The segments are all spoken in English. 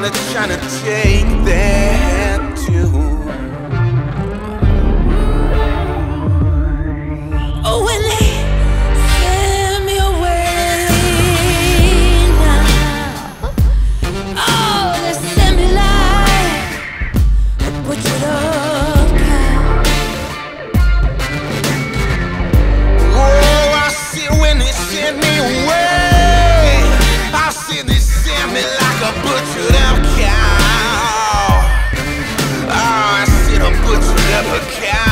wanna try to take that too. Oh, when they send me away now, oh, they send me like a butchered up cow. Oh, I see when they send me away, I see they send me like a butchered up cow. Oh, I see them butchered up a cow.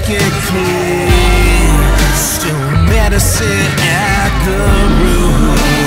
Still medicine at the root.